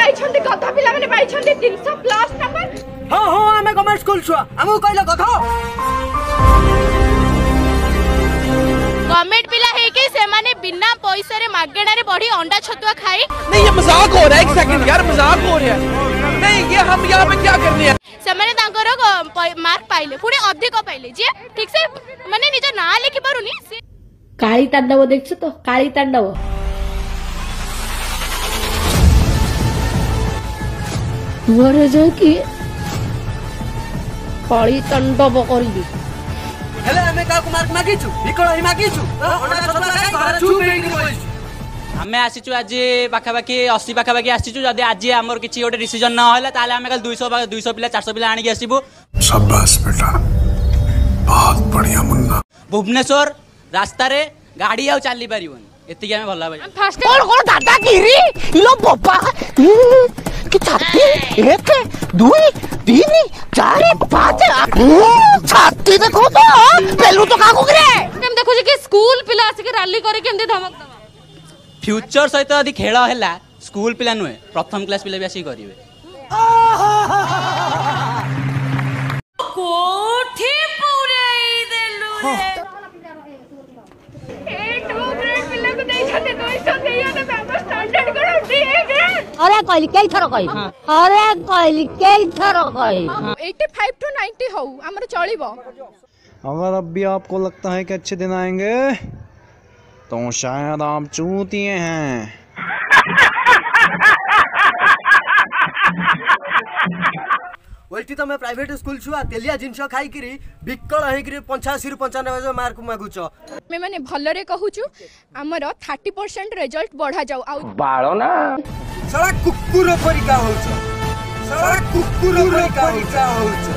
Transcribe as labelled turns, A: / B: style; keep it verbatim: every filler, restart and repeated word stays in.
A: पाई छंदी कथा पिला माने पाई छंदी तीन सौ प्लस नंबर।
B: हां हां हमें गवर्नमेंट स्कूल छुआ हमहु कहला कथा
A: गवर्नमेंट पिला है कि से माने बिना पैसा रे मागेणा रे बड़ी अंडा छतुआ खाई।
C: नहीं ये मजाक हो रहा है, एक सेकंड यार मजाक हो रहा है। नहीं ये हम यहाँ पे क्या करने हैं?
A: से माने तांकर मार्क पाइले पुणी अधिक पाइले जे ठीक से माने निज ना लिखि पारुनी।
D: काली तांडव देखछ तो काली तांडव तुअरे जे कि काली तांडव करबी
B: हेले हमें का मार्क मागिछु बिकळ ही मागिछु ओडा छतला काई घर चुप हेकि बइछु।
E: हमें आसीचु आज पाखापाखि अस्सी पाखापाखि आसीचु जदि आज आमर किछि गोटे डिसीजन न होला ताले हमें कल दुई सौ दुई सौ पिला चार सौ पिला आनी आसीबु।
F: शाबाश बेटा बहुत बढ़िया मुन्ना।
E: भुवनेश्वर रास्ता रे गाड़ी आउ चली परिबन एति हमें भला भाई
A: फास्ट
C: कौन कौन दादागिरी लो बाबा कि छाती एक दुई तीन चार पाँच छाती देखो तो पेलू तो काको करे
A: हम देखो जे कि स्कूल पिला आसी के रैली करे केमदे धमक दवा
E: फ्यूचर सहित यदि खेल है स्कूल पिला नुहे प्रथम क्लास पिला भी आसी करेंगे।
A: कोठी पुराई देलु रे ए टू ग्रेड पिला को दे छते दो सौ देया ना बाबा स्टैंडर्ड करो दिए गे।
D: अरे कहली कई थरो कही अरे कहली कई थरो कही
A: पचासी टू नब्बे हो हमर चलिबो।
G: अगर अब भी आपको लगता है कि अच्छे दिन आएंगे तो शायद आप चूतिए हैं।
B: ओल्टी तो मैं प्राइवेट स्कूल छुआ तेलिया जिनस खाई किरी बिकळ है कि पचासी रु पचानवे मार्क मागुछ
A: मैं माने भलरे कहूछु हमर तीस परसेंट रिजल्ट बढ़ा जाऊ आ
C: बाळो ना
B: साला कुकुर परिका होछ साला कुकुर परिका होछ।